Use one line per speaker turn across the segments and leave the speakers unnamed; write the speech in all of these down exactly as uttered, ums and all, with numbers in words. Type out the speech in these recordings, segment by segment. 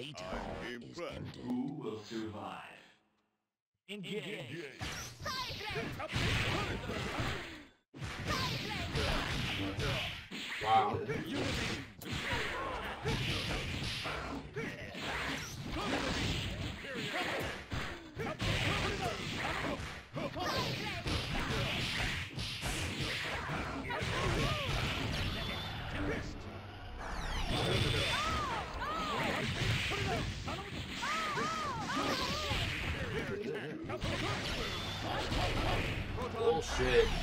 Playtime is ended.
Who will survive?
Engage.
Wow. Bullshit.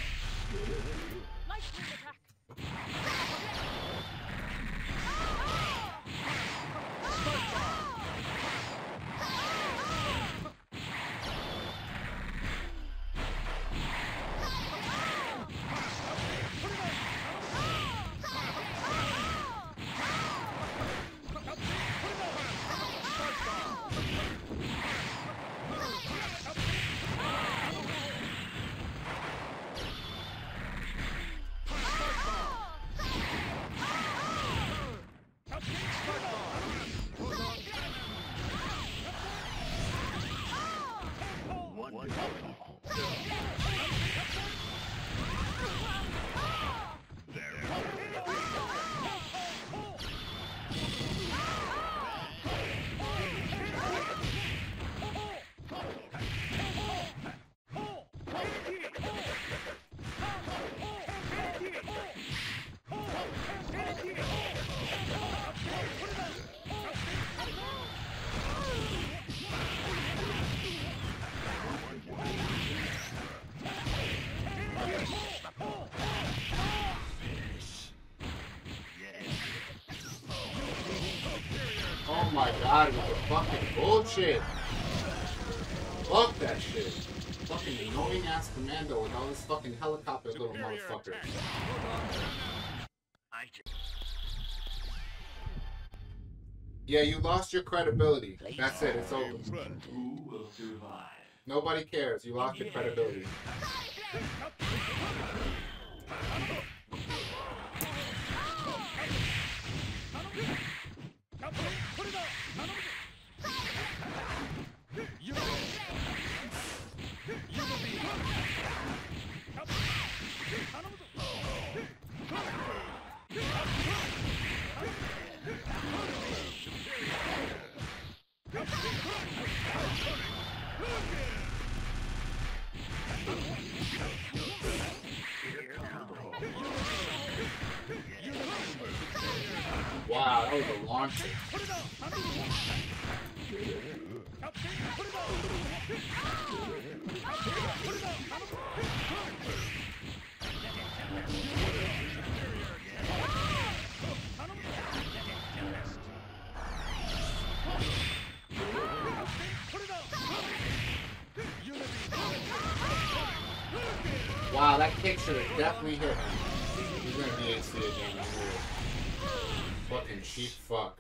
Oh my god, with the fucking bullshit. Fuck that shit. Fucking annoying ass commando with all this fucking helicopter little motherfuckers. Yeah, you lost your credibility. That's it, it's over.
Who will survive?
Nobody cares, you lost your credibility. Wow, that was a launcher. Wow, that kick should have definitely hit him. He's gonna be H C again, I knew it. Fucking cheap fuck.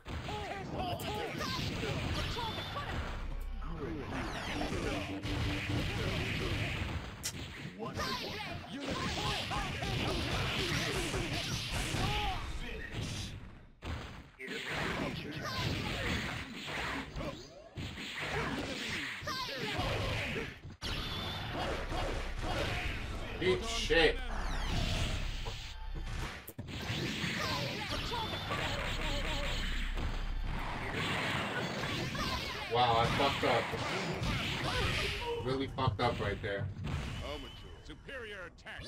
Eat shit. Wow, I fucked up. Really fucked up right there.
Superior attack.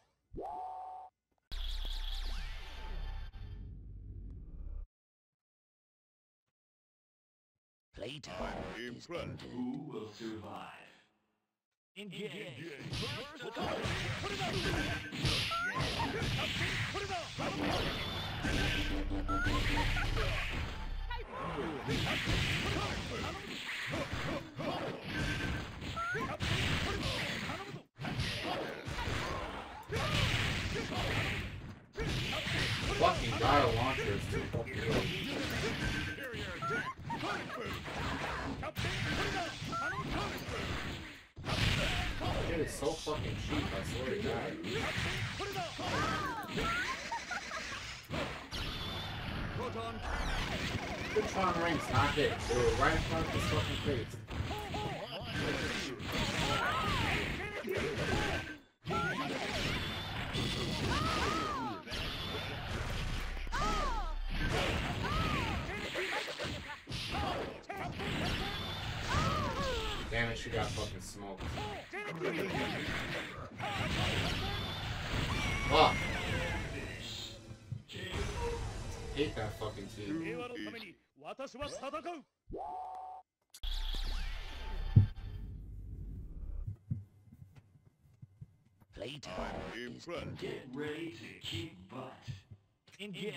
Playtime is ended.
Who will survive?
Engage.
Fucking Gyro launcher is too fucking good. It is so fucking cheap, I swear to God. Tron rings, not hit. They were right in front of his fucking face. Damn it, she got fucking smoked. Fuck. Hate that fucking team.
Playtime.
Impressed.
Get ready to kick butt.
Engage.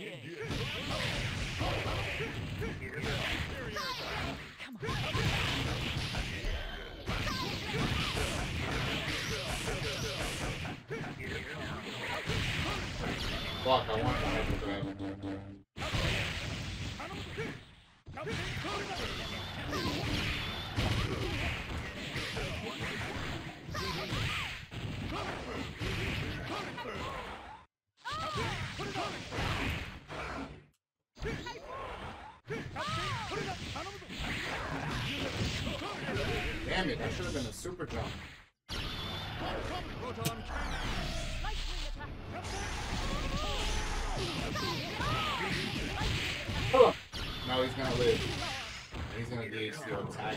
Come on.
Fuck, I want to hyper grab. Damn it, that should have been a super jump. Oh. No, he's gonna live. He's gonna be H C O tag.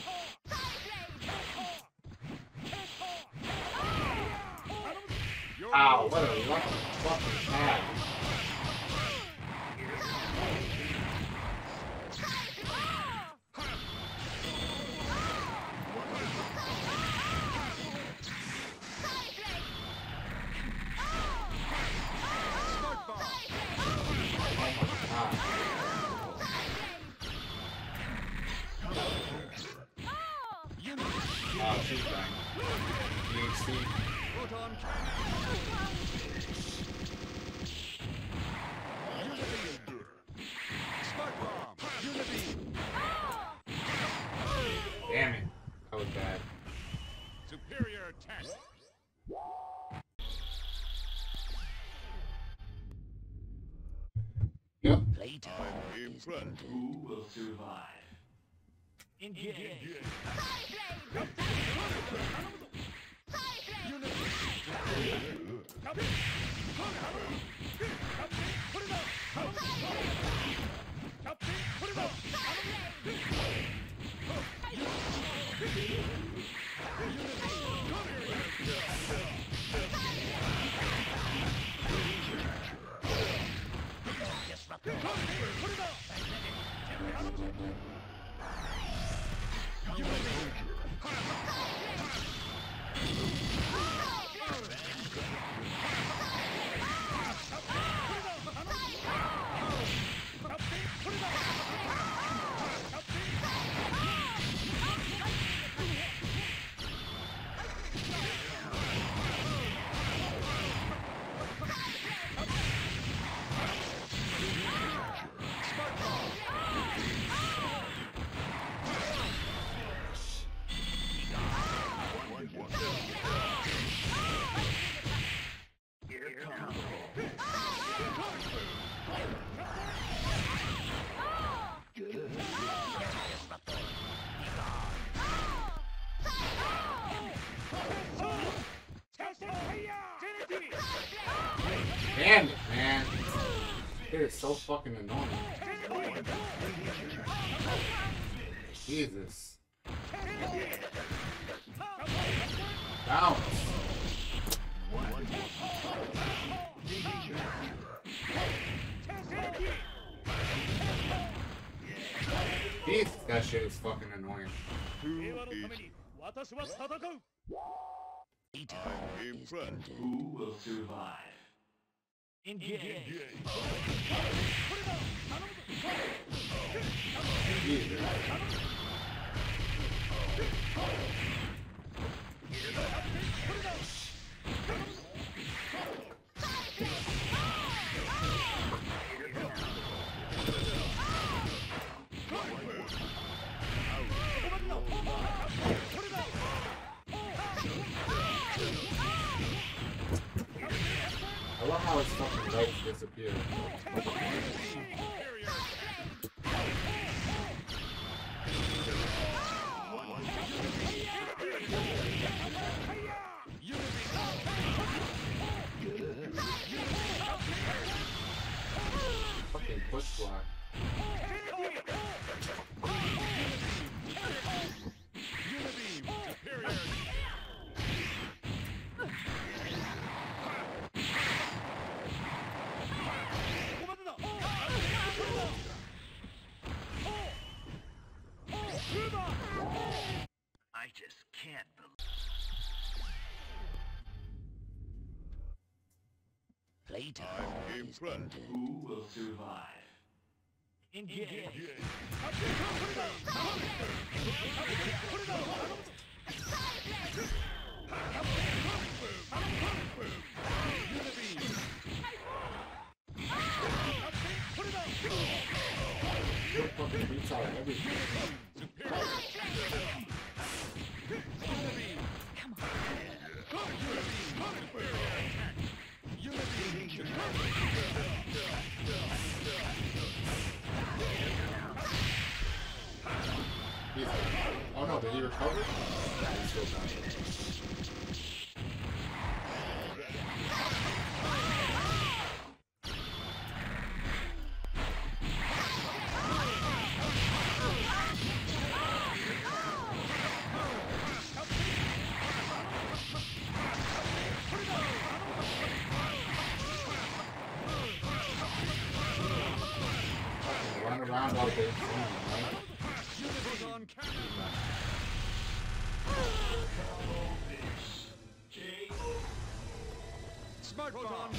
Ow, what a lucky fucking tag. Oh, she's dying. D H C. Damn it. That was bad.
Superior attack.
Yep.
Playtime.
Impressed.
Who will survive?
Engage.
Damn it, man. It is so fucking annoying. Jesus. Bounce. Jesus, that shit is fucking annoying.
Impressed.
Who will survive?
Engage.
Jesus. I love how his fucking legs disappear. push block.
Unibeam. Superior.
I just can't believe. Playtime
I'm
is
impressed.
ended.
Who will survive?
Engage.
Good fucking beats out of everything. He's, oh no, did he recover? Yeah, he's still down. Run around all day, right?
On camera.
K O.
Smart bomb.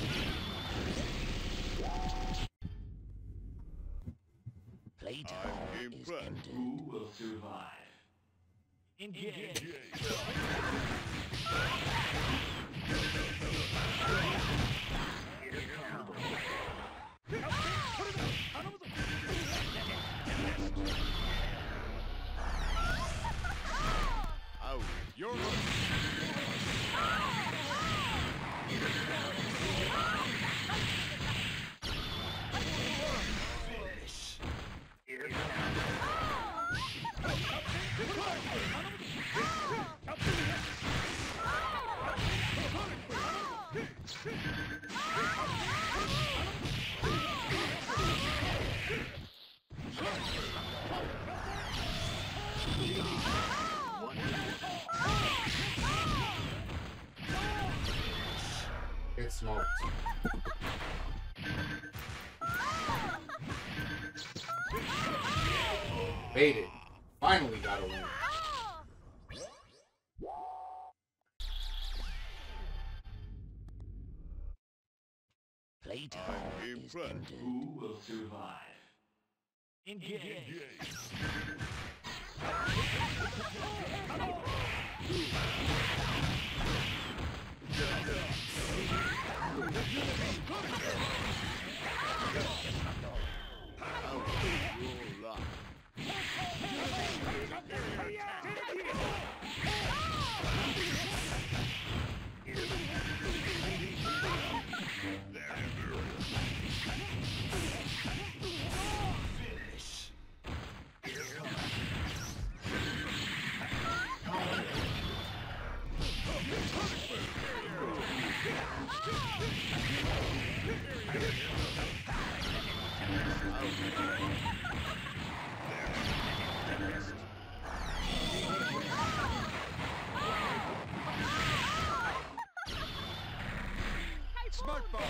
Playtime
I'm
is
impressed.
ended.
Who will survive?
Engage.
Out. You're
Get smoked. Baited. Finally got a win.
Playtime
I'm
is
impressed.
ended.
Who will survive?
Engage.
Roll up. Smart bomb.